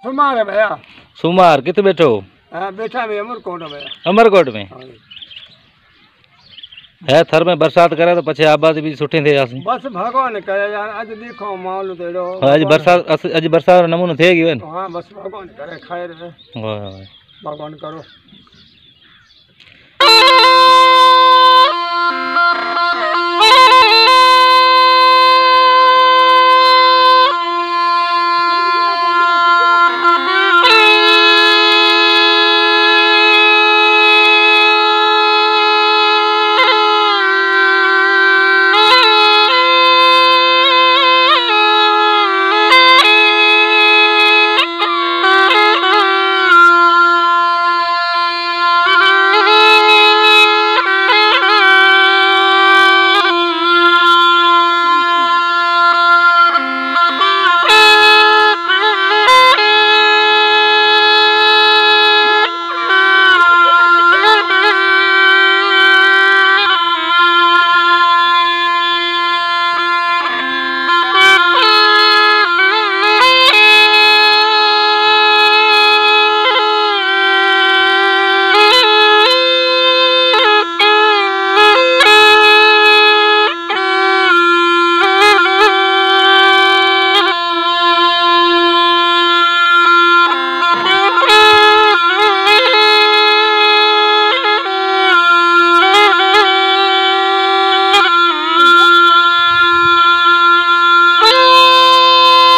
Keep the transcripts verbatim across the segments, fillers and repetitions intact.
सुमार है भैया। सुमार किथे बैठो? हाँ बैठा में उमरकोट में भैया। उमरकोट में है। थर में बरसात करे तो पछे आबादी भी सुठी थे जासी। बस भगवान करे यार, आज देखो माहौल तेड़ो। आज बरसात आज बरसात रो नमूनो थे गयो। हां बस भगवान करे खैर है। वाह भगवान करो।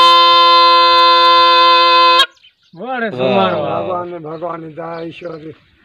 भगवान भगवान ईश्वर